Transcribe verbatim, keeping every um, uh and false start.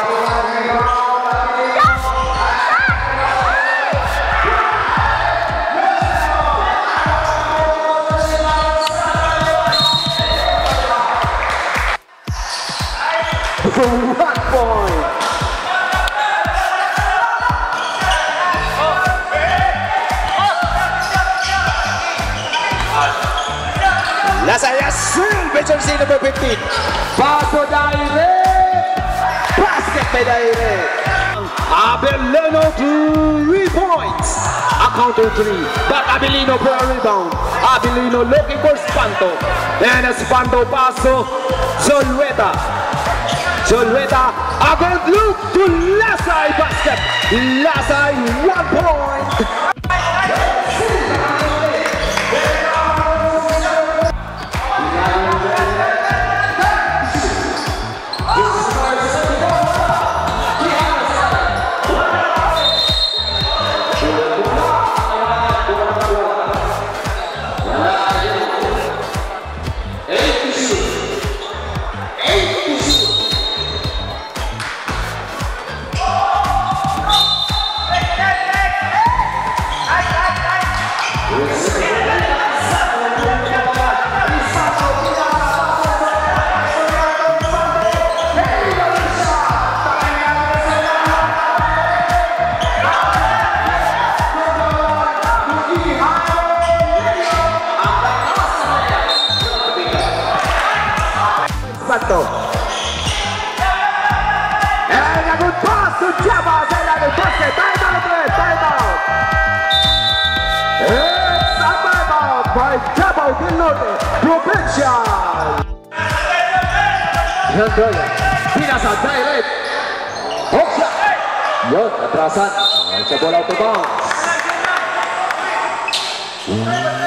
For one point. Lasaya Silva jersey number fifteen. Bato direct. Basket by direct. Abelino three points. Account to three. But Abelino for a rebound. Abelino looking for Spanto. And Spanto paso. Zolweta. Zolweta. A good look to Lasay basket. Lasay one point. Bato. And a good pass to Jabba. Then the basket. Time out, please. Time out. It's a time out by Jabba del Norte. Provincial. Yandoya. Pinasa direct. Hoksa. Yun, atrasan. Sa bola out of bounds.